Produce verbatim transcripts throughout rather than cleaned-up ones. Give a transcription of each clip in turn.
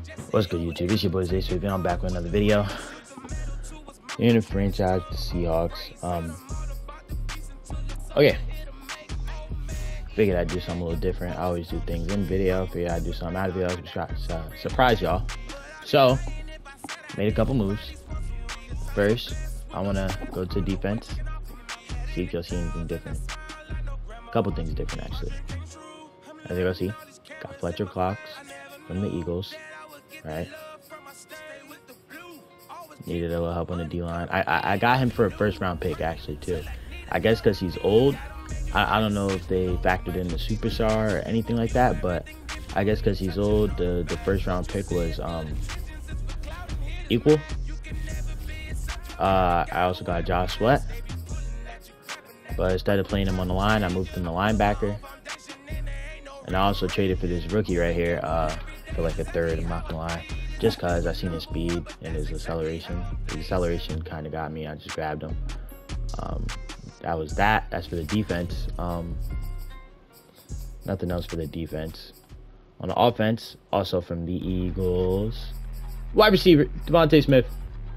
What's good, YouTube? It's your boy Zay Sweepin. I'm back with another video. In the franchise, the Seahawks. Um, okay. Figured I'd do something a little different. I always do things in video. Figured I'd do something out of video to uh, surprise y'all. So, made a couple moves. First, I want to go to defense. See if y'all see anything different. A couple things different, actually. As you go see, got Fletcher Cox from the Eagles. Right. Needed a little help on the D-line. I, I I got him for a first round pick actually too. I guess because he's old. I, I don't know if they factored in the superstar or anything like that, but I guess because he's old, the the first round pick was um equal. Uh, I also got Josh Sweat, but instead of playing him on the line, I moved him to linebacker, and I also traded for this rookie right here. Uh. For like a third, I'm not gonna lie, just cause I seen his speed and his acceleration. His acceleration kind of got me. I just grabbed him. Um, that was that. That's for the defense. Um, nothing else for the defense. On the offense, also from the Eagles, wide receiver Devontae Smith.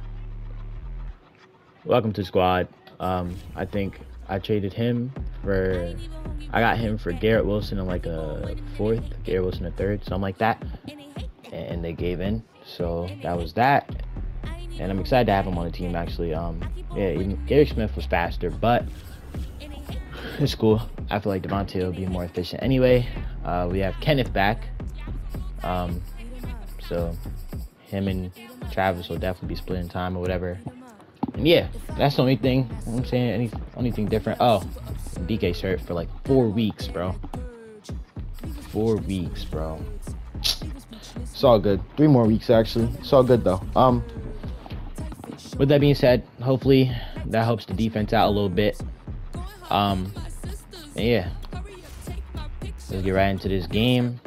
Welcome to the squad. Um, I think I traded him for. I got him for Garrett Wilson in like a fourth, Garrett Wilson a third, something like that. And they gave in. So that was that. And I'm excited to have him on the team, actually. Um, yeah, even Gary Smith was faster, but it's cool. I feel like Devontae will be more efficient anyway. Uh, we have Kenneth back. Um, so him and Travis will definitely be splitting time or whatever. And yeah, that's the only thing. You know what I'm saying, any anything different. Oh, D K's hurt for like four weeks, bro. Four weeks, bro. It's all good. Three more weeks, actually. It's all good, though. Um, with that being said, hopefully that helps the defense out a little bit. Um, and yeah, let's get right into this game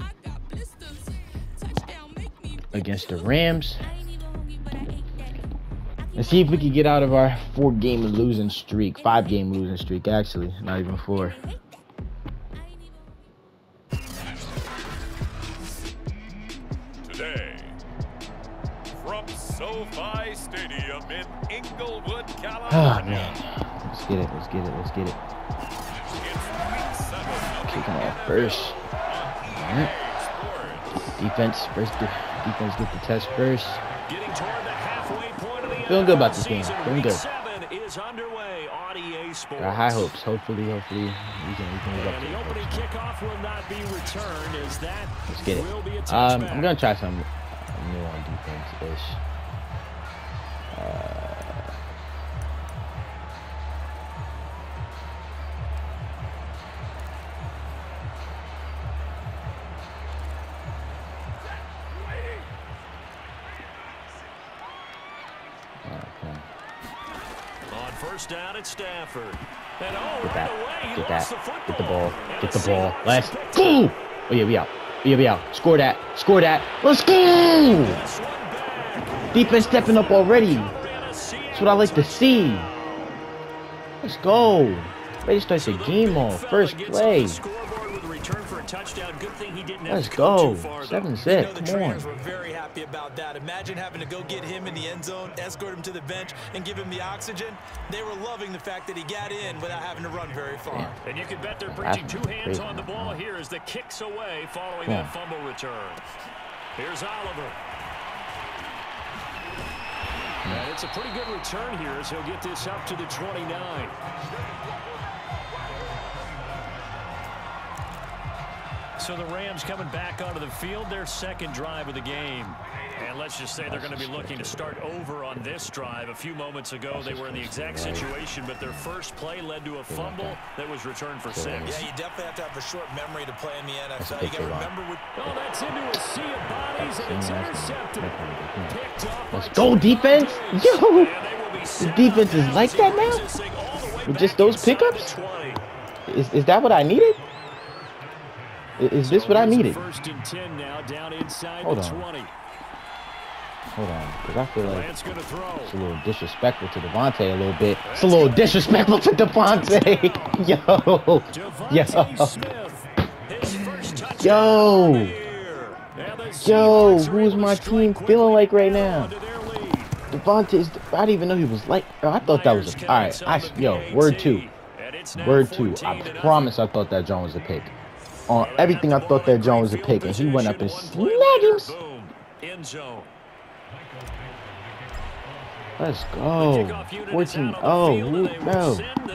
against the Rams. And see if we can get out of our four-game losing streak. Five-game losing streak, actually. Not even four. Today, from SoFi Stadium in Inglewood, California. Oh, man. Let's get it. Let's get it. Let's get it. Kicking off first. All right. Defense. First, defense get the test first. Getting toward the halfway point of the Feeling good about this game. Feeling good. Is underway on E A Sports. Got high hopes. Hopefully, hopefully we can we can live up to the opening it. kickoff will not be returned as that Let's get will be a it. Um, touchback. I'm gonna try some new on defense ish. Uh, On first down at Stafford. And oh, Get that. right away, he Get lost that. the Get the football. ball. And Get a the ball. single. Let's go. Oh yeah, we out. Oh yeah, we out. Score that. Score that. Let's go. This one back. Defense stepping up already. That's what I like to see. Let's go. Ready to start the game off. First play. Let's go. seven six. Come on. Were very happy about that. Imagine having to go get him in the end zone, escort him to the bench, and give him the oxygen. They were loving the fact that he got in without having to run very far. Yeah. And you can bet they're preaching two hands crazy. on the ball here as the kicks away following Yeah. that fumble return. Here's Oliver. And it's a pretty good return here as he'll get this up to the twenty-nine. So the Rams coming back onto the field, their second drive of the game. And let's just say they're going to be looking to start over on this drive. A few moments ago, they were in the exact situation, but their first play led to a fumble that was returned for six. Yeah, you definitely have to have a short memory to play in the N F L. You That's got a to big remember what. Oh, that's into a sea of bodies, and it's intercepted. Picked off Let's by go, defense. Yo. And they will be The defense is like that now? With just those pickups? Is, is that what I needed? Is this what I needed? First and ten now, down inside Hold the on. twenty. Hold on, because I feel like Lance gonna throw. it's a little disrespectful to Devontae a little bit. It's a little disrespectful to Devontae. Yo. Devontae Yo. Smith, his first touchdown Yo. of the year. And the Yo, who's my team feeling like right now? Devontae, I didn't even know he was like. I thought that was a. All right, I, yo, word two, word two. I promise, I thought that John was a pick. On everything, I thought that John was a pick, and he went up and snagged him. Let's go. fourteen oh, bro.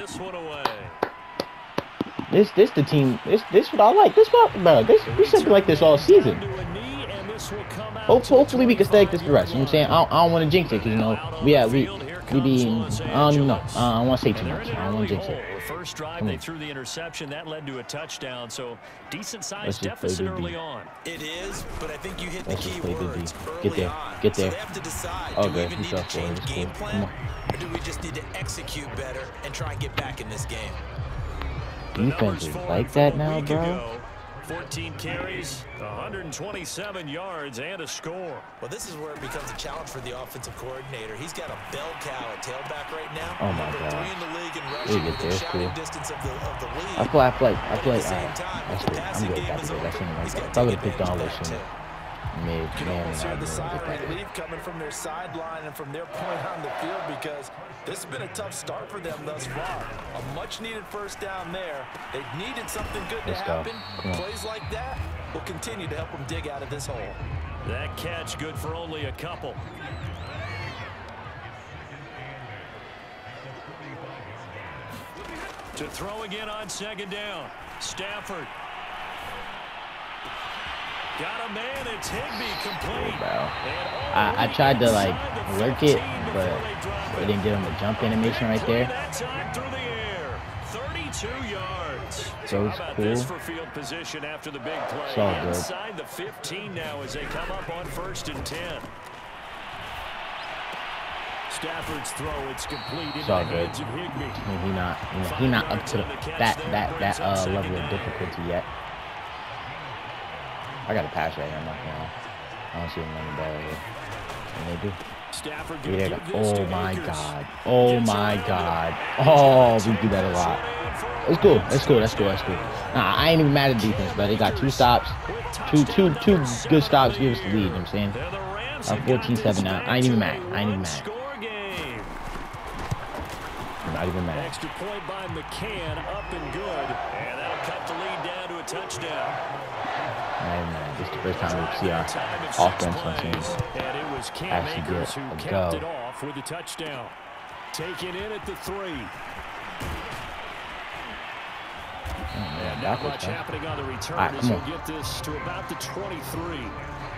This, this the team. This, this what I like. This what, bro. This, we should be like this all season. Hopefully we can stay like this the rest. You know what I'm saying? I don't, I don't want to jinx it because, you know, we yeah, we we be. I don't even know. Uh, I don't want to say too much. I don't want to jinx it. First drive, they threw the interception that led to a touchdown. So decent size deficit early on. It is, but I think you hit the Let's key play words. Get there, get there. So they have to decide, Oh, do we good. even He's need to up for it. change It's game cool. plan, or do we just need to execute better and try and get back in this game? Defense is like that now, bro. fourteen carries, one hundred twenty-seven yards, and a score. Well, this is where it becomes a challenge for the offensive coordinator. He's got a bell cow at tailback right now. Oh, my Number God. three in the league in We rushing get within there, shouting cool. distance of the, of the league. I play, I play, I But play. at the same Uh, time, that's the good. I'm passing good. game That's is good. That's open. right He's there. got If I to would take have picked on advantage of this that, one, too. mid, Can man, almost I hear the would get sigh that. relief coming from their sideline and from their point on the field because this has been a tough start for them thus far. A much-needed first down there. They needed something good to Let's go. happen. Come on. Plays like that will continue to help them dig out of this hole. That catch good for only a couple. To throw again on second down. Stafford. Got a man. It's Higbee complete. Bro. I, I tried to, like, lurk it, but it didn't get him a jump animation right there. That time through the air. thirty-two yards. So How it's about cool. this for field position after the big play? It's all good. Inside the fifteen now as they come up on first and ten. Stafford's throw, it's complete into It's the all good. hands of Higbee. I mean, he not, you know, he not up to the, that that that uh level of difficulty yet. I got a pass right here. I'm not gonna. I don't see him running ball right here. And they do. Stafford Yeah, they give got, this oh to my Akers. god. Oh Gets my around god. it. Oh, He's we got do that a ten lot. yards in for a It's cool. touchdown. That's cool. That's cool. That's cool. Nah, I ain't even mad at defense, but they got two stops, two two two good stops. Give us the lead. You know what I'm saying? They're the Rams Uh, have got fourteen seven this now. back I ain't even to mad. a I ain't even mad. one-score game. I'm not even mad. Extra point by McCann, up and good. And that'll cut the lead down to a touchdown. I'm not even mad. This is the first time we see our Time of six offense on plays. team. And it was Cam actually Akers get who a capped go. it off with a touchdown. Taken in at the three. And not backwards, much huh? happening on the return All right, as come he'll on. get this to about the twenty-three.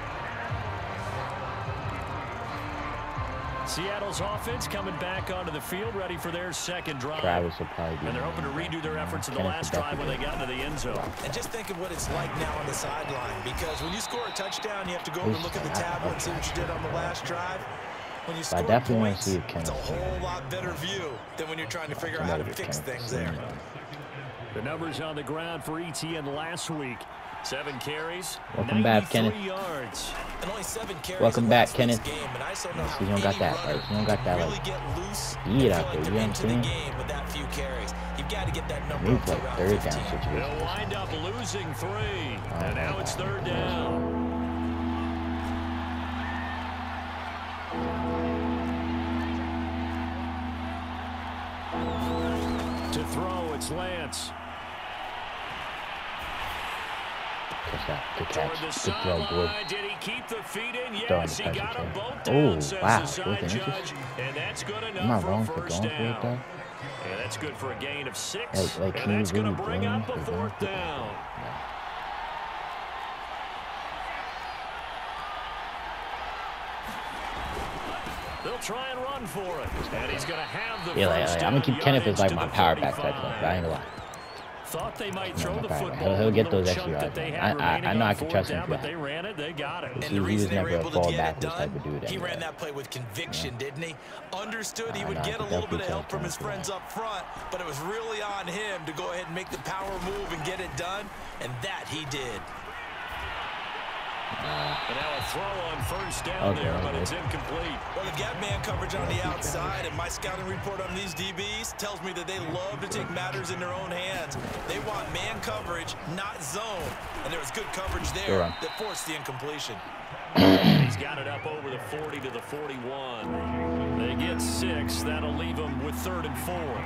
Seattle's offense coming back onto the field, ready for their second drive. Travis will probably be. And they're hoping to redo their efforts in the Kenneth last will drive when they definitely got into the end zone. And just think of what it's like now on the sideline, because when you score a touchdown, you have to go over and look at the Oof. tablet and see what you did on the last drive. When you I score definitely wanna points, see if it's a Kenneth can- whole lot better view than when you're trying to figure out how to Somebody fix can- things there. The numbers on the ground for Etienne last week. Seven carries, Welcome back, ninety-three Kenneth. yards. And only seven carries Welcome in back, last Kenneth. week's game, and I just don't know You how don't got any that, runner right? You don't got that, really like, get loose speed and feel out like there, they're you know what I'm into the saying? game with that few carries. You've got to get that number Move up to like around third down fifteen. They'll situations. wind up losing three. Oh, And now my it's God. third down. To throw, it's Lance. Catch that. Good Toward catch. the Good throw, boy. sideline. Did he keep the feet in? Throwing Yes, the he touch got them it, both yeah. down, Oh, says wow, the side fourth and judge. inches? And that's good enough Am I for wrong a for first going for it, down. though? Yeah, that's good for a gain of six. Like, like, can and you that's going really to bring blame up me a for going fourth for it? down. No. They'll try and run for it. And he's going to have the Yeah, like, first like, down. I'm gonna keep Kenneth as like yardage my to the power back thirty-five. type thing, but I ain't gonna lie. Thought they might No, throw my the power. football. He'll, he'll get the those little extra chunk yards. that they Man. had I, I, I remaining know on I can fourth trust him down, for but that. they ran it. They got it. And He, the he was reason they were never a able to fall get it backwards done, type of dude. he Anyway. ran that play with conviction, didn't he? Understood he I would know, I get a could little bit definitely of help tell from his Kenneth friends up front, but it was really on him to go ahead and make the power move and get it done, and that he did. And now a throw on first down Okay, there, but okay. it's incomplete. Well, they've got man coverage on the outside, and my scouting report on these D Bs tells me that they love to take matters in their own hands. They want man coverage, not zone. And there was good coverage there Sure. that forced the incompletion. He's got it up over the forty to the forty-one. They get six. That'll leave them with third and four.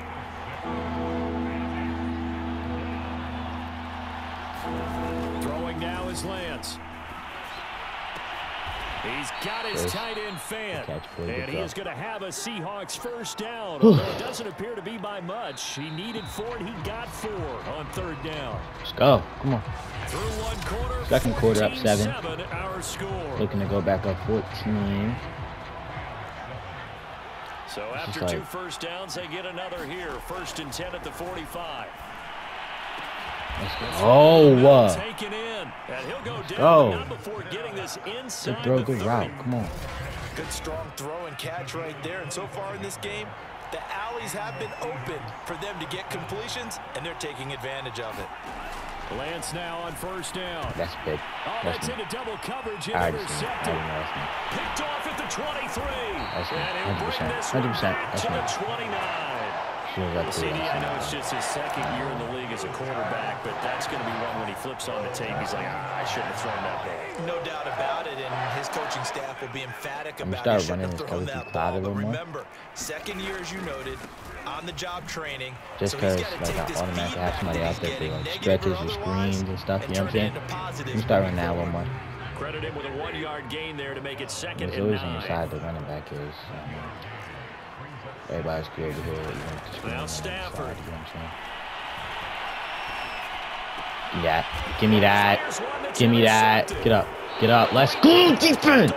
Throwing now is Lance. He's got his First. tight end Fant, Catch, boy, good and he throw. is going to have a Seahawks first down. Although it doesn't appear to be by much. He needed four, and he got four on third down. Let's go. Come on. Through one quarter, Second quarter up seven. fourteen seven, our score. Looking to go back up fourteen. So This after is two like- first downs, they get another here. First and ten at the forty-five. Let's go. Oh, uh, Taken in, and he'll go down, go. but not before getting this inside good throw, the good thirty. route. Come on. Good strong throw and catch right there. And so far in this game, the alleys have been open for them to get completions, and they're taking advantage of it. Lance now on first down. That's big. Oh, That's that's me. into double coverage and I already seen it. I intercepted. already know that's me. Picked off at the twenty-three. That's me. And he'll bring one hundred percent. this one one hundred percent. back That's to me. the twenty-nine. Shows up C D, to I know it's it. just his second year in the league as a quarterback, but that's going to be one when he flips on the tape. He's like, ah, I shouldn't have thrown that ball. No doubt about it, and his coaching staff will be emphatic I'm gonna about it. start running Shouldn't have this thrown coverage that cloud a ball. But little more. remember, second year, as you noted, on-the-job training. Just so he's because gotta like, take I this automatically have feedback somebody that out he's there for getting, like negative stretches or and otherwise, screens and stuff. You know what I'm turn it saying? into positives I'm gonna start running moving that a little forward. more. Credit him with a one-yard gain there to make it second It's and always on nine. the side the running back is. Um, everybody's scared to hear it. You know, the screen Now on the side, Stafford. you know what I'm saying? Yeah, give me that. Give me that. Get up. Get up. Let's go, defense.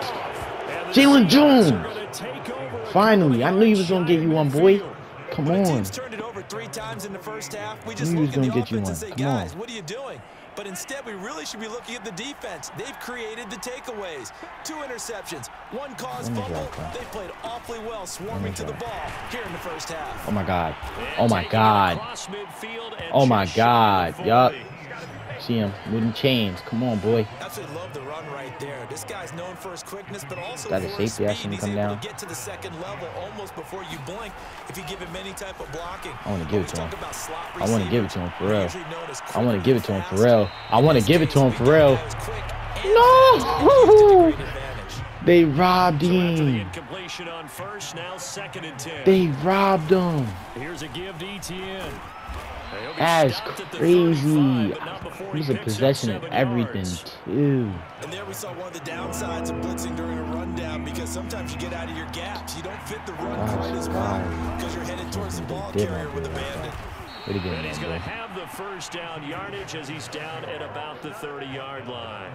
Jalen Jones. Finally, I knew he was gonna get you one, boy. Come When a on. team's turned it over three times in the first half, we just Knew he look was at the gonna get you offense and one. say, Come guys, on. what are you doing? But instead, we really should be looking at the defense. They've created the takeaways. Two interceptions, one caused Let me fumble. drop that. They played awfully well swarming to the drop. ball here in the first half. Oh my God. And Oh my taking it God. across midfield and Oh my just shy of God. the Yup. forty. See him moving chains. Come on, boy. Absolutely love the run right there. This guy's known for his quickness, but also Got a for his safety. I speed. seen him He's come able down. to get to the second level almost before you blink if you give him any type of blocking. I want to give it to When him. we talk about slot I want to give it to him for real. usually known as I want to give it to him for quick real. and I want to fast. give it to him In for this real. case, the guy was quick and No! fast, and he used it to great advantage. They robbed So after the him. incompletion on first, now second and ten. They robbed him. Here's a give to Etienne. He'll be That's stopped at the crazy. thirty-five, but not before It he was a picks up possession of seven everything, yards. too. And there we saw one of the downsides of blitzing during a rundown because sometimes you get out of your gaps. You don't fit the run Wow, quite as well surprise. because you're headed towards the ball They did carrier not with do a it like bandit. that. Way to get And him, he's man, going to boy. have the first down yardage as he's down at about the thirty-yard line.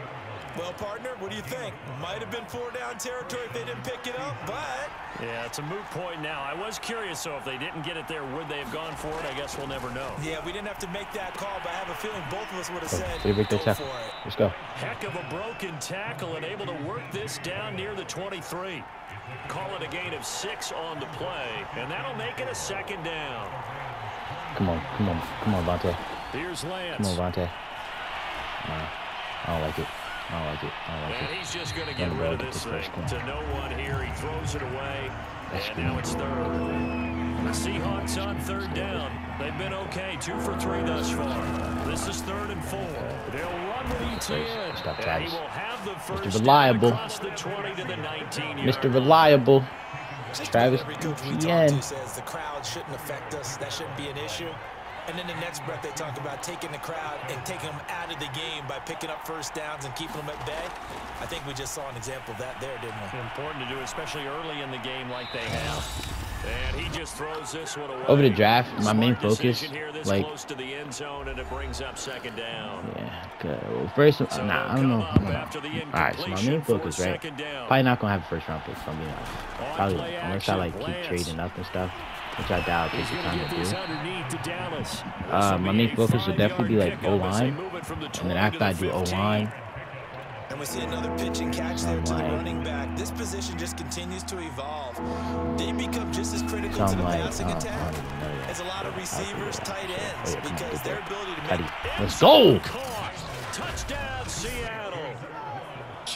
Well, partner, what do you think? Might have been four down territory if they didn't pick it up, but Yeah, it's a moot point now. I was curious, so if they didn't get it there, would they have gone for it? I guess we'll never know. yeah, we didn't have to make that call, but I have a feeling both of us would have Go. said, Did he break go that for tackle? it. Let's go. Heck of a broken tackle and able to work this down near the twenty-three. Call it a gain of six on the play, and that'll make it a second down. Come on. Come on. Come on, Vontae. Here's Come Lance. on, Vontae. Nah, I don't like it. I don't like it. I don't like And it. he's just going to Run get the rid ball, of get this this thing. first one. To no one here, he throws it away, That's and now good. it's third. The Seahawks on third down. They've been okay, two for three thus far. This is third and four. They'll run with Etienne, Stop and Travis. he will have the first Mister down Reliable. across the twenty to the nineteen-yard Mister line. Reliable. Just Travis about every coach we talk Etienne. to says the crowd shouldn't affect us. That shouldn't be an issue. And then the next breath they talk about taking the crowd and taking them out of the game by picking up first downs and keeping them at bay. I think we just saw an example of that there, didn't we? Important to do, especially early in the game like they have. And he just throws this one away. Over the draft, my Smart main focus, decision here, this like- close to the end zone, and it brings up second down. Yeah, good. Well, first, So nah, I they'll don't know. come I up don't know. after the All right, so my incompletion main for focus, right? second down. Probably not gonna have a first round pick. If I'm being honest. On Probably, play unless I action, like keep Lance. trading up and stuff, which I doubt He's takes the going to time get to this do. underneath to Dallas. Uh, This will my be main a focus would definitely be like five-yard pickup as they O-line, move it from the and twenty then after to I the do fifteen. O-line, And we see another pitch and catch there to the Like- running back. This position just continues to evolve. They become just as critical so to I'm the like, passing oh, I attack don't even know yet. as a lot of I'll figure receivers, it out. tight Oh, ends, yeah, come on, because get their that. ability to Patty, make let's go! Caught. Touchdown, Seattle.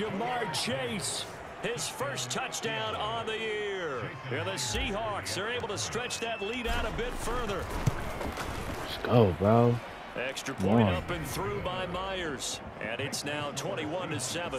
Jamar Chase, his first touchdown on the year. And the Seahawks are able to stretch that lead out a bit further. Let's go, bro. Extra point up and through by Myers. And it's now twenty-one to seven.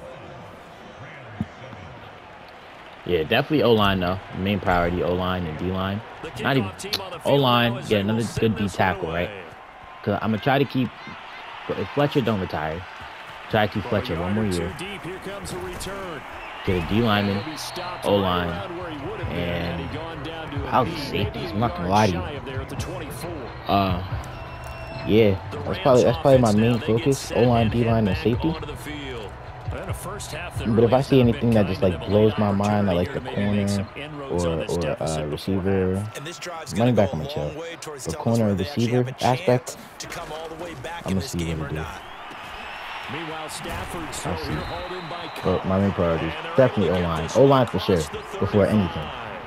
Yeah, definitely O-line, though. Main priority, O-line and D-line. Not even O-line, get another good D tackle, right? Because I'm going to try to keep, if Fletcher don't retire, try to keep Fletcher one more year. Get a D-lineman, O-line, and probably safeties. I'm not going to lie to you. Uh, yeah, that's probably, that's probably my main focus, O-line, D-line, and safety. But if I see anything that just like blows my mind, I like the corner or or uh, receiver, running back, I'm gonna chill. The corner or receiver aspect, I'm gonna see what to do. I'll see. But my main priority is definitely O-line. O-line for sure, before anything.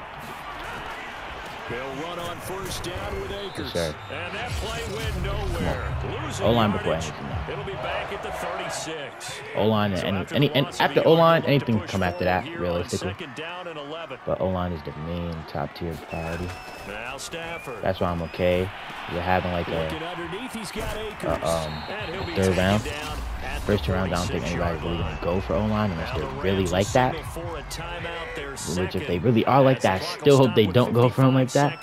For sure. And that play went nowhere. O-line before anything. It'll be back at the thirty-six. O-line and any, any and after O-line, anything can come after that, realistically. But O-line is the main top tier priority. Now Stafford. That's why I'm okay with having like a, a um a third round. First round, I don't think anybody's really gonna go for O-line unless they're really like that. Which if they really are like that, I still hope they don't go for them like that.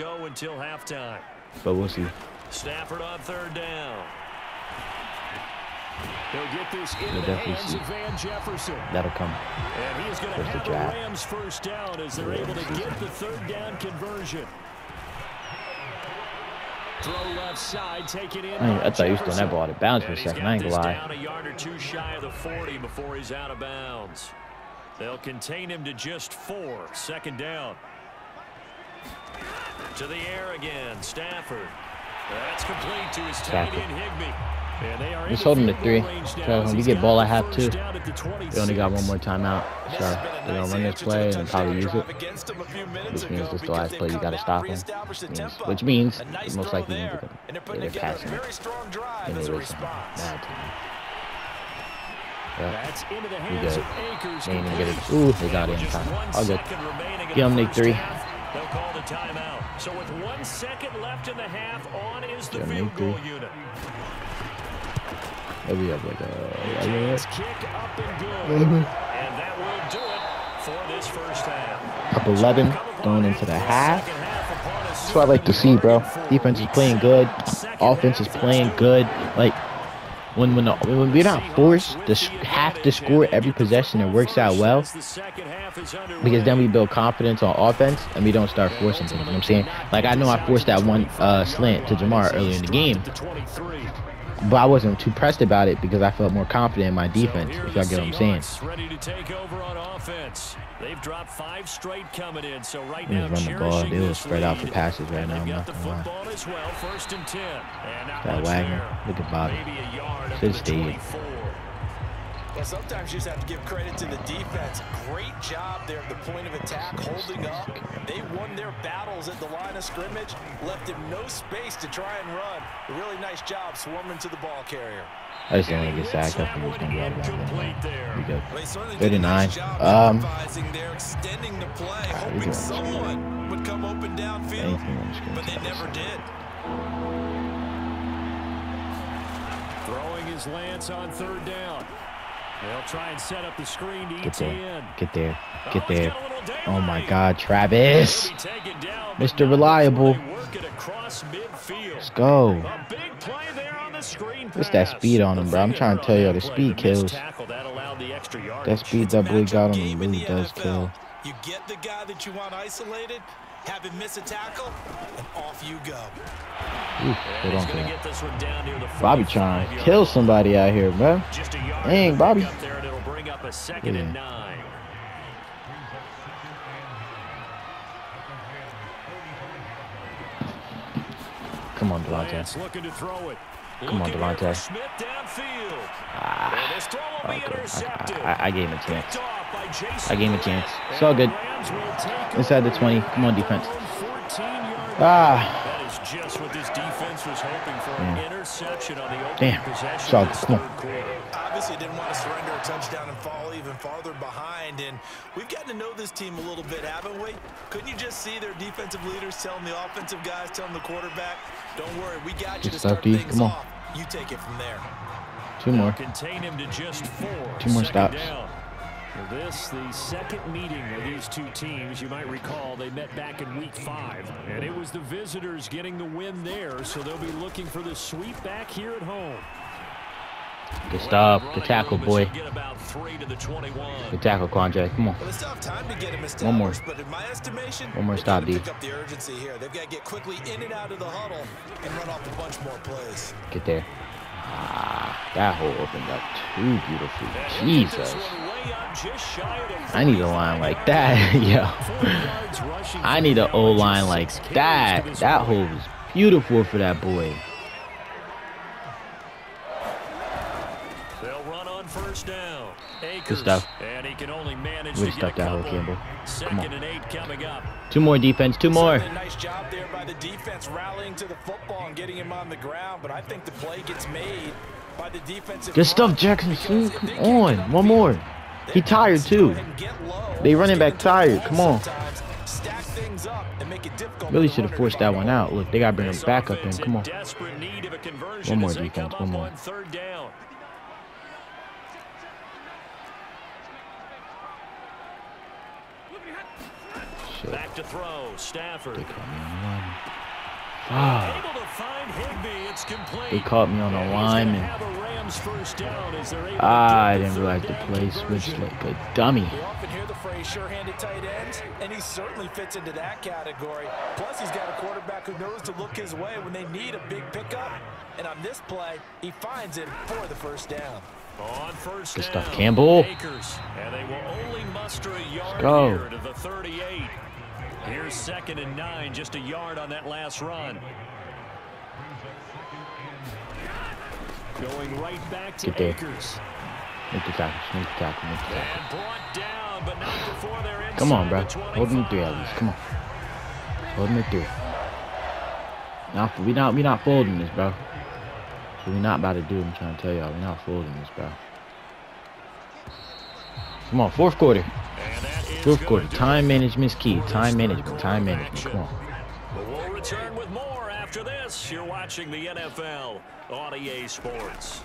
But we'll see. Stafford on third down. He'll get this We'll into the definitely hands see. of Van Jefferson. That'll come. And he's going to First the have the draft. Rams first down as they're able to get the third down conversion. Throw left side, take it in. I, mean, I thought he was throwing that ball out of bounds for a And he's second. got I ain't this gonna lie. down a yard or two shy of the forty before he's out of bounds. They'll contain him to just four. Second down. To the air again, Stafford. That's complete to his tight end Higbee. And they are Just hold him to three. So So when we get ball at half two, we only got one more timeout. So they're gonna run this play and probably use it. Which means this is the last play you gotta stop him. Means, which means most likely means they're gonna yeah, they're passing it. And they race him. Mad to me. Yeah, we good. They ain't even get it. Ooh, they got it in time. All good. Get them Nick three. They'll call the timeout. So with one second left in the half, on is the Yeah, field three. goal unit. Maybe we have like a. Giants kick up and good. And that will do it for this first half. Up eleven, going into the half. That's what I like to see, bro. Defense is playing good. Offense is playing good. Like, when when, the, when we're not forced to have to score every possession, it works out well. Because then we build confidence on offense and we don't start forcing things. You know what I'm saying? Like, I know I forced that one uh, slant to Jamar early in the game. But I wasn't too pressed about it because I felt more confident in my defense, if y'all get what I'm saying. Ready to take over on offense. They've dropped five straight coming in, so right They now just run the ball. They will spread out for lead. passes right And now. I'm they've not got the gonna lie. football as well, first and ten. And not That much Wagner. there. Look at Bobby. Maybe a yard up Should've to the stayed. twenty-four. Well, sometimes you just have to give credit to the defense. Great job there at the point of attack, holding up. They won their battles at the line of scrimmage, left him no space to try and run. A really nice job swarming to the ball carrier. I just don't want to get sacked. I think he's going to go out of that. Incomplete there. We good. Well, they certainly did a thirty-nine. nice job Um, improvising there, extending the play, we hoping doing? someone would come open downfield, Anything on the screen. but they never did. Throwing his Lance on third down. They'll try and set up the screen to Get E T N. there. Get there. Get Oh, he's there. got a little daylight. Oh my God, Travis. He'll be taken down, but Mister not Reliable. before they work it across midfield. Let's go. A big play there on the screen What's that pass. speed on him, bro? I'm trying to tell you, the speed kills. Tackle, that allowed the extra yardage. That speed that boy got on him Game in really the does N F L. kill. You get the guy that you want isolated, have him miss a tackle, and off you go. Ooh, hold He's on to gonna that. get this one down near the Bobby forty-five trying to yard kill line. somebody out here, bro. Just a yard Dang, to Bobby. pick up there, and it'll bring up a second Yeah. and nine. Come on, Delonte. Lance looking to throw it. Come on, Looking here for Delonte. Smith downfield. Ah, And this throw will be okay. intercepted. I, I, I gave him a chance. Picked off by Jason I gave him a chance. It's And all good. the Rams will take Inside the over twenty. on Come on, their defense. own fourteen yard line. Ah, That is Just what this defense was hoping for, an interception on the opening Damn. possession. Shot, of this come on. third quarter. Obviously didn't want to surrender a touchdown and fall even farther behind. And we've gotten to know this team a little bit, haven't we? Couldn't you just see their defensive leaders telling the offensive guys, telling the quarterback, don't worry, we got you Good to stuff, start D. things Come on. off. You take it from there. Two more. Contain him to just four. Two more Second stops. down. Well, this, the second meeting of these two teams. You might recall they met back in week five, and it was the visitors getting the win there, so they'll be looking for the sweep back here at home. Good stop. Good tackle, boy. Get about three to the twenty-one. Good tackle, Quandre. Come on. Well, they still have time to get him established, One more. but in my estimation, One more they've stop, got to D. pick up the urgency here. They've got to get quickly in and out of the huddle and run off a bunch more plays. Get there. Ah, that hole opened up too beautifully. Jesus. I need a line like that. Yo. I need an O-line like that. That hole was beautiful for that boy. They'll run on first down. Good stuff. And he can only manage Good to stuff, get a that hole, couple. Campbell. Come Second on. and eight coming up. Two more defense. Two more. Certainly a nice job there by the defense rallying to the football and getting him on the ground, but I think the play gets made by the defensive. Good stuff, Jackson. Come on. One more. He tired too. They running back tired. Come on. Really should have forced that one out. Look, they got to bring him back up in. Come on. One more defense. One more. Third down. Shit. Back to throw. Stafford. They caught me on the lineman. Ah, Able to find Higbee. It's complete. they caught me on the And he's gonna lineman. have a Rams first down as they're able to Ah, I get the didn't third realize the down play conversion. switched like a dummy. You often hear the phrase sure-handed tight ends, and he certainly fits into that category. Plus, he's got a quarterback who knows to look his way when they need a big pickup. And on this play, he finds it for the first down. On first Good down, stuff, Campbell. Akers, and they will only muster a yard go. here to the thirty-eight. Here's second and nine, just a yard on that last run. Going right back to Get there. Akers. Make the tackle. Make the tackle. Make the tackle. And brought down, but not before they're inside Come on, bro. the Hold him at three at twenty-five. least. Come on. Hold him at three. Not, we not we not folding this, bro. So we not about to do. I'm trying to tell y'all, we not folding this, bro. Come on, fourth quarter. And that is Fourth gonna quarter. do Time it management's key. for Time this management. third Time quarter management. action. Come on. But we'll return with more after this. You're watching the N F L on E A Sports.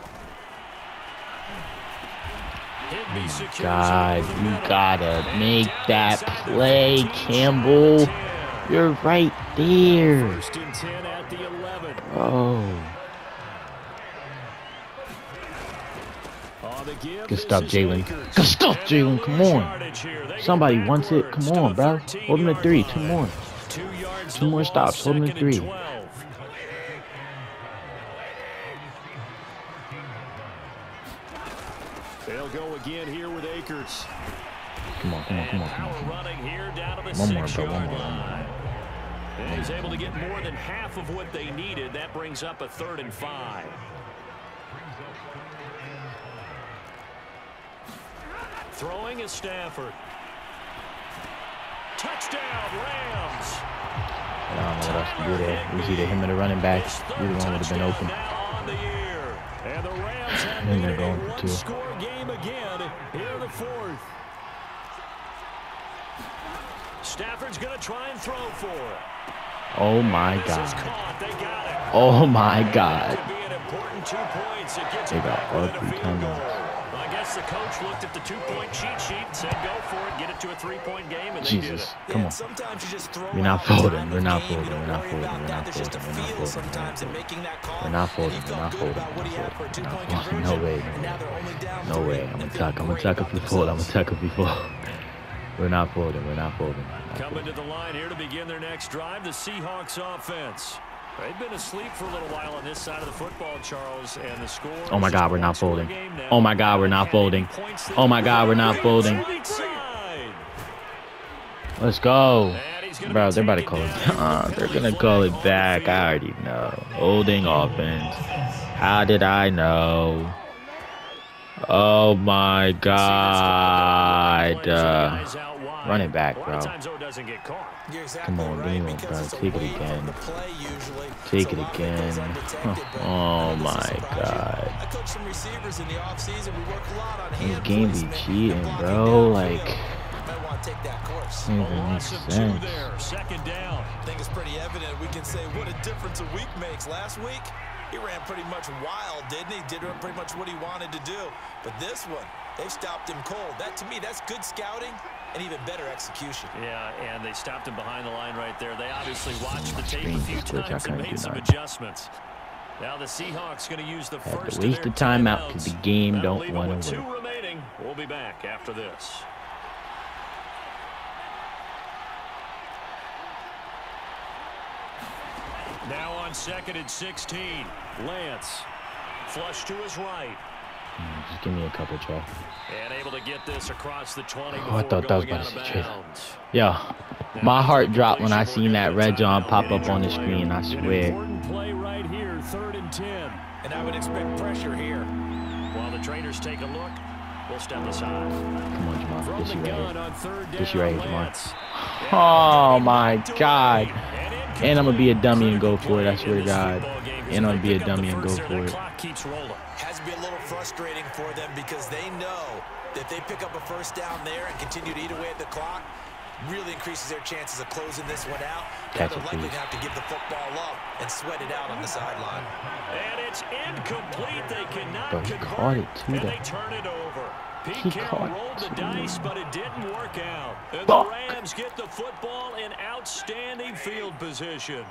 Higbee secures it God, over the you middle. gotta And make down that inside the play, fifteen, Campbell. short of ten. You're right there. First and ten at the eleven. Oh. On the give, Good this stuff, is Jalen. Akers. Good stuff, And Jalen. they'll Come lose on. yardage here. They go Somebody wants it. backwards Come to on, the bro. Hold him at thirteen-yard three. line. Two more. Two yards Two to more loss, stops. Hold him at second and three. twelve. They'll go again here with Akers. Come on, come on, come on, come on. Power Come on. running here down to the One more, bro. six-yard One more. line. And he's able to get more than half of what they needed. That brings up a third and five. Throwing is Stafford. Touchdown, Rams. I don't know what else to do there. It was either him or the running back. Either one would have been open. Now on the year. And the Rams have And they're made going a for two. one-score game again here in the fourth. Stafford's going to try and throw for it. Oh my This is God. caught. They got it. Oh my God. Could be an important two points. It gets They it got back all within a three field timeouts. goal. Well, I guess the coach looked at the two-point cheat sheet and said, go for it, get it to a three-point game, and they did Jesus. it. Come Yeah, on. sometimes you just throw We're not out the folding. time We're of not game. folding. You don't We're not worry folding. about We're that. not There's just a folding. We're not feel folding. sometimes in making that call. We're not And folding. he We're felt not good folding. about what he had for a We're two-point not folding. conversion. No way. And now they're only down No three way. I'm and a feel tuck. I'm a great tuck if about we fold. I'm a themselves. tuck if we fold. We're not folding. We're not folding. Coming to the line here to begin their next drive, the Seahawks offense. They've been asleep for a little while on this side of the football, Charles, and the score. Oh my is God, just we're a not one-score folding. game now. Oh my God, we're not folding. Oh my God, we're not folding. Right side. Let's go. And he's gonna Bro, be they're about to taken call it. down. Uh, they're Penalty going to call flag it on the back. field. I already know. Holding offense. How did I know? Oh my God. Guys Uh, out wide. wide. Run it back, A lot bro. of times, though, it doesn't get caught. You're exactly Come on, right, Daniel, because bro. it's a Take it wave again. of the play usually. Take So a it lot of it goes again. undetected, but Oh I know this will my surprise you. God. I coach some receivers in the offseason. We work a lot on This hand game be placement cheating, and blocking bro. downfield. Like, Might want to take that course. doesn't A even make loss of two sense. there. Second down. I think it's pretty evident. We can say what a difference a week makes. Last week, he ran pretty much wild, didn't he? Did pretty much what he wanted to do. But this one, they've stopped him cold. That, to me, that's good scouting and even better execution. Yeah, and they stopped him behind the line right there. They obviously watched the tape Screen a few just glitched. I times and couldn't made do some nothing. adjustments. Now the Seahawks going to use the Had first to waste of the their timeout because the timeouts. game That'll don't leave 'em want with to two win. remaining. We'll be back after this. Now on second and sixteen, Lance flush to his right. Mm, Just give me a couple, Joe. And able to get this across the twenty Oh, I before thought that was going about out to of say Chase. bounds. Yeah, my heart dropped when I seen that red John pop up on the screen. I An swear. important play right here, third and ten. And I would expect pressure here. While the trainers take a look, we'll step aside. Come on, Jamal. From This the you right gun here. on third This down, you right here, Jamal. Lance. Oh my God. And I'm gonna be a dummy and go for it. I swear to God. And I'm gonna be a dummy and go for it. Clock keeps rolling. Has to be a little frustrating for them because they know that they pick up a first down there and continue to eat away at the clock, really increases their chances of closing this one out. Now Catch they're it, likely please. to have to give the football up and sweat it out on the sideline. And it's incomplete. They cannot But he convert, caught it too, and though. they turn it over. Pete He Carroll caught rolled it the too. dice, but it didn't work out. And Fuck. the Rams get the football in outstanding field position.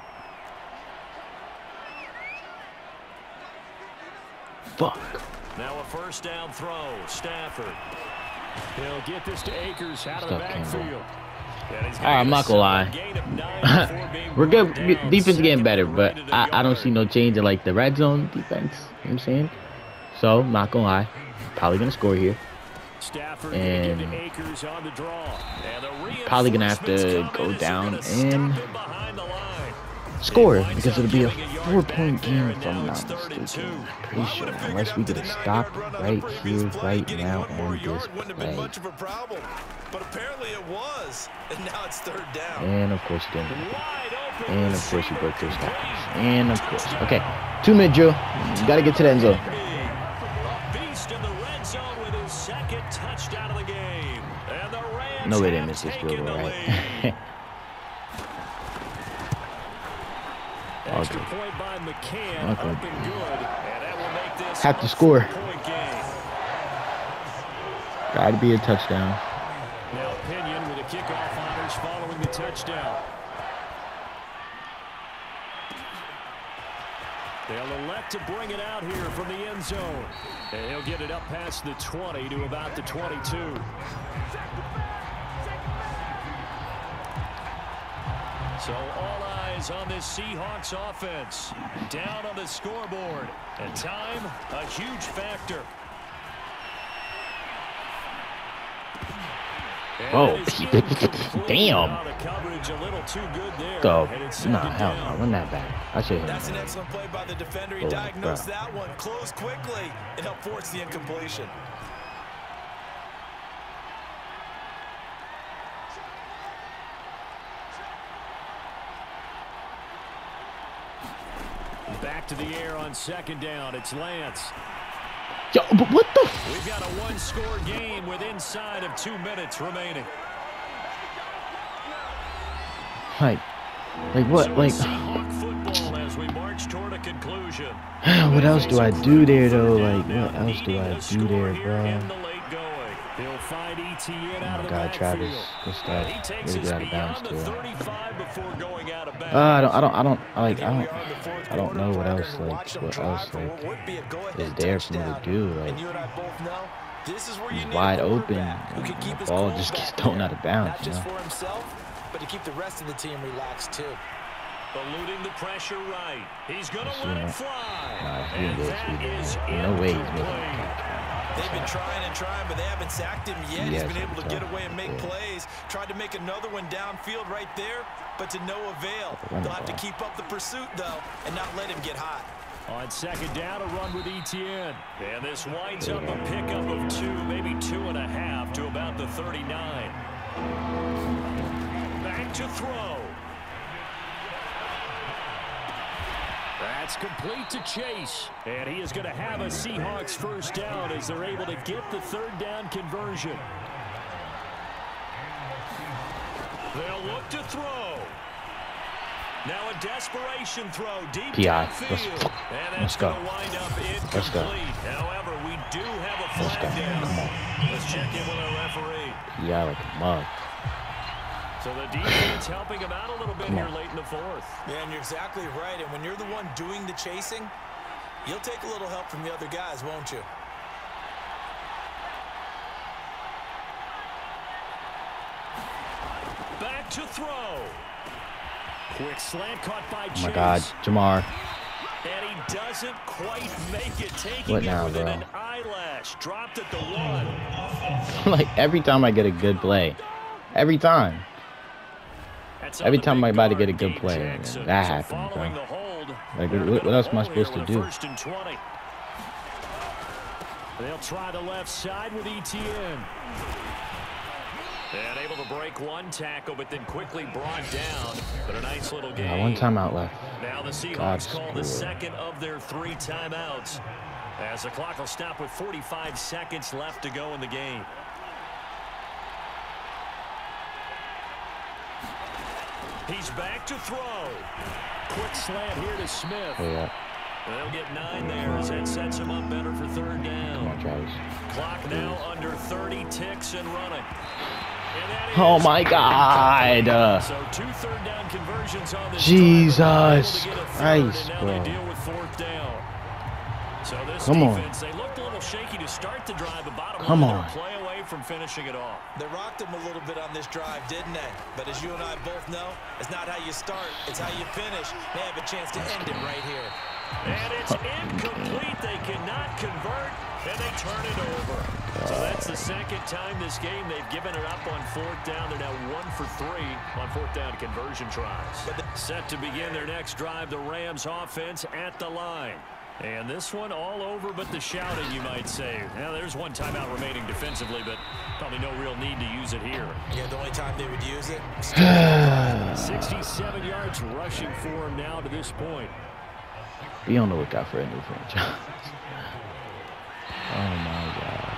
Fuck. Now a first down throw. Stafford. He'll get this to Akers out of the Stuff came backfield. And he's All right, I'm not gonna lie. We're good. Down. Defense is getting Second better, and but right at the I, I don't yard. see no change in like the red zone defense. You know what I'm saying? So, not gonna lie. Probably gonna score here. Stafford And gonna give to Akers on the draw. And the probably gonna have to reinforcements go come in as down they're gonna stop and him behind the line. score It winds because up it'll be a giving yard four-point back there, game and if I'm now not it's third and mistaken. two. Pretty sure, unless we get a stop right here, right now on this Wouldn't have been play. much of a problem, but apparently it was, and now it's third down. And of course, he didn't. Wide open And of course, he receiver broke those complete. tackles. And of course, okay, two mid drill. You gotta get to the end zone. A beast in the red zone with his second touchdown of the game. And the Rams No way they have missed this taken field goal, the right? lead. All Extra good. point by McCann, All up good. and good. And that will make this Have to a score. four-point game. Gotta be a touchdown. Now Pinion with the kickoff honors following the touchdown. They'll elect to bring it out here from the end zone. And he'll get it up past the twenty to about the twenty-two. So all eyes on this Seahawks offense. Down on the scoreboard. And time, a huge factor. And Whoa. that is incomplete. Damn. Oh, the coverage a little too good there. Go. And it's Nah, second hell down. no. Run that back. I should hit That's an him. excellent play by the defender. He Oh, diagnosed bro. that one, closed quickly, and helped force the incompletion. Back to the air on second down. It's Lance. Yo, but what the? We've got a one-score game with inside of two minutes remaining. Like, like what? So Like, it's Seahawk football as we march toward a conclusion. what else do I do there though? Like, Now what else do needing I a do score there, here bro? in the late going. He'll find E T N out Oh of the God, backfield. Travis, good stuff. He takes Really us good out of bounds beyond the too. thirty-five before going out of bounds. Uh, I don't, I don't, I don't, I like, I Here we don't, are in the fourth I don't know what quarter. else, We're like, watching them what drive else, for like, what would be a go-ahead is there for me to touchdown. do, like, And you and I both know this is where you he's need wide a open, quarterback who can and keep the his ball cool just back gets thrown there. out of bounds, Not you just know? for himself, but to keep the rest of the team relaxed too. Eluding the pressure right. He's going to Let's let see it that. fly. Nah, he And ain't that gonna is see that. No way he's making incomplete. that catch. They've been trying and trying, but they haven't sacked him yet. He He's has been able to been get trying. away and make Yeah. plays. Tried to make another one downfield right there, but to no avail. Run the They'll have to ball. keep up the pursuit, though, and not let him get hot. On second down, a run with E T N. And this winds up a pickup of two, maybe two and a half to about the thirty-nine. Back to throw. That's complete to Chase. And he is going to have a Seahawks first down as they're able to get the third down conversion. They'll look to throw. Now a desperation throw deep P I. downfield. Let's, And let's that's go. going to wind up incomplete. Let's go. However, we do have a Let's go. flag down. Come on. Let's check in with our referee. P I like a mug. So the defense helping him out a little bit Come here on. late in the fourth. Yeah, and you're exactly right. And when you're the one doing the chasing, you'll take a little help from the other guys, won't you? Back to throw. Quick slant caught by Chase. Oh my God, Jamar. And he doesn't quite make it. Taking What it now, within bro? an eyelash. Dropped at the one. Like every time I get a good play, every time, That's every on the time big I'm about to guard, get a good Gabe play, Jackson. that So happens, following bro. the hold, Like, they're what- gonna what else am I hold here supposed to with a do? First and twenty. They'll try the left side with E T N. And able to break one tackle, but then quickly brought down. But a nice little game. Yeah, one timeout left. Now the Seahawks God, call the score. second of their three timeouts, as the clock will stop with forty-five seconds left to go in the game. He's back to throw. Quick slant here to Smith. Oh yeah, They'll get nine there as that sets him up better for third come down. on, Travis. Clock now under thirty ticks and running. And that Oh is my God. Uh, So two third down conversions on this Jesus drive. Able to get a third, Christ, and now bro. they deal with fourth down. So this Come on. defense, they looked a little shaky to start the drive, but bottom Come line, on. they're a play away from finishing it off. They rocked him a little bit on this drive, didn't they? But as you and I both know, it's not how you start, it's how you finish. They have a chance to end it right here. And it's incomplete. They cannot convert, and they turn it over. So that's the second time this game they've given it up on fourth down. They're now one for three on fourth down conversion tries. Set to begin their next drive, the Rams offense at the line. And this one all over but the shouting, you might say. Now, there's one timeout remaining defensively, but probably no real need to use it here. Yeah, the only time they would use it. sixty-seven yards rushing for him now to this point. Be on the lookout for a new franchise. Oh my God.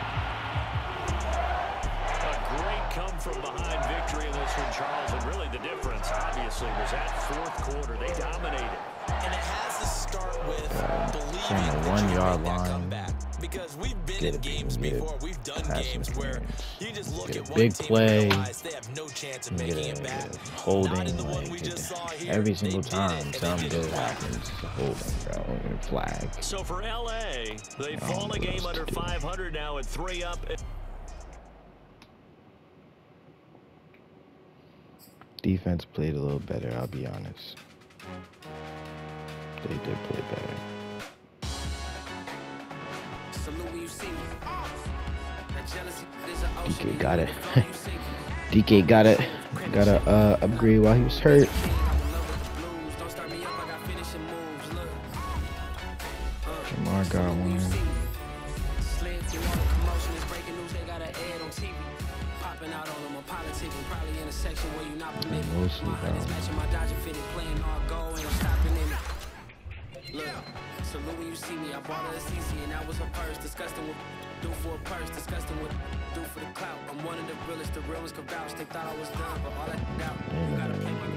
A great come from behind victory in this one, Charles. And really the difference, obviously, was that fourth quarter. They dominated. And it has to start with believing on the that one you can yard make that line. comeback. Because we've been Get in it, games get it. before. We've done Pass games where interference. you just look Get a at one big team play. and realize they have no chance of Get making a, it back. get a holding, Not in the one like, we get just the- saw here. every They single did it, time and they something did it good well. happens, it's a holding, bro, and a flag. So for L A, they Oh, fall a game those under two. five hundred now at three up. Defense played a little better, I'll be honest. They did play better. D K got it. D K got it. Got to uh, upgrade while he was hurt. Jamar got one. And mostly down. Look, salute when you see me. I bought her a C C and that was her purse. Disgusting with do for a purse. Disgusting with do for the clout. I'm one of the realest. The real ones could vouch. They thought I was done, but all I doubt. You gotta pay my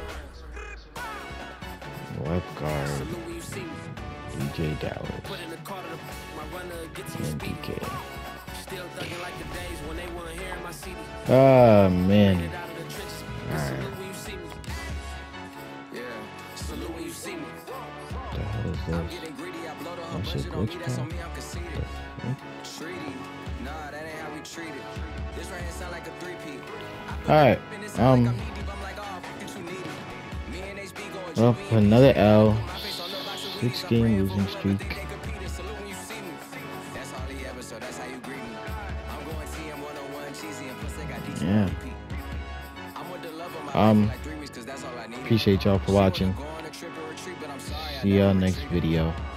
Left guard, salute when you see me. D J Dallas, Put in the car to the my runner gets you and D speed. K. Still thugging like the days when they weren't hearing my C D. Oh man. Get out of the trenches. Alright. Salute when you see me. Yeah, salute when you see me. What the hell is I'm this? getting greedy. I blow the Oh whole shit, budget on me. glitch That's on pack. me. I'm conceited. Treaty. Nah, that ain't how we treat it. This right here sound like a three-peat. Alright, um, well, another L, six game losing streak. Yeah. Um, appreciate y'all for watching. See y'all next video.